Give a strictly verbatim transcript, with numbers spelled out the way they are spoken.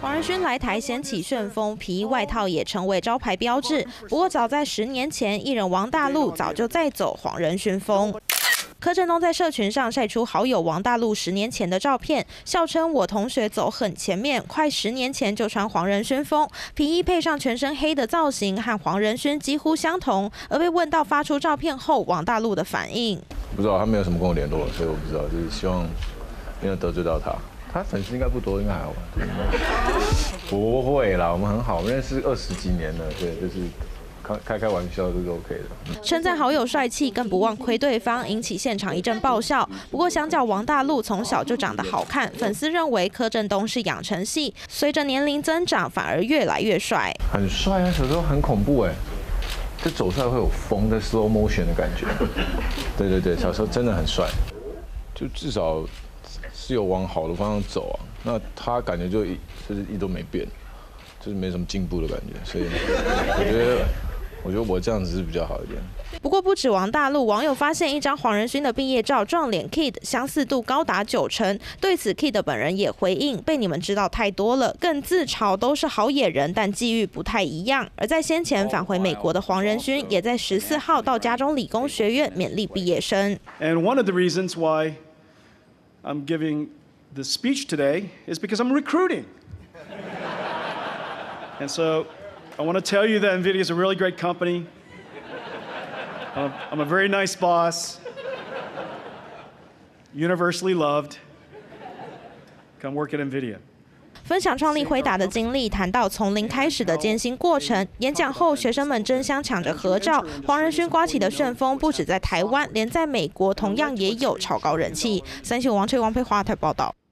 黄仁勋来台掀起旋风，皮衣外套也成为招牌标志。不过早在十年前，艺人王大陆早就在走黄仁勋风。 柯震东在社群上晒出好友王大陆十年前的照片，笑称我同学走很前面，快十年前就穿黄仁勋风，皮衣配上全身黑的造型，和黄仁勋几乎相同。而被问到发出照片后，王大陆的反应， 不知道他没有什么跟我联络，所以我不知道，就是希望没有得罪到他。他粉丝应该不多，应该还好吧？不会啦，我们很好，我们认识二十几年了，对，就是。 开开开玩笑这是 OK 的， 称赞好友帅气，更不忘亏对方，引起现场一阵爆笑。不过，相较王大陆从小就长得好看，粉丝认为柯震东是养成系，随着年龄增长反而越来越帅。 很帅啊，小时候很恐怖哎，就走出来会有风的 slow motion 的感觉。对对对，小时候真的很帅，就至少是有往好的方向走啊。那他感觉就一就是一都没变，就是没什么进步的感觉，所以我觉得。 我觉得我这样子是比较好一点。 不过不止王大陆，网友发现一张黄仁勋的毕业照，撞脸 Kid 相似度高达九成。对此 Kid 本人也回应：“被你们知道太多了。”更自嘲都是好野人，但际遇不太一样。而在先前返回美国的黄仁勋，也在十四号到加州理工学院勉励毕业生。 And one of the reasons why I'm giving the speech today is because I'm recruiting. And so. I want to tell you that NVIDIA is a really great company. I'm a very nice boss, universally loved. Come work at NVIDIA. 分享创立辉达的经历，谈到从零开始的艰辛过程。演讲后，学生们争相抢着合照。黄仁勋刮起的旋风，不止在台湾，连在美国同样也有超高人气。三新闻王翠王佩华台报道。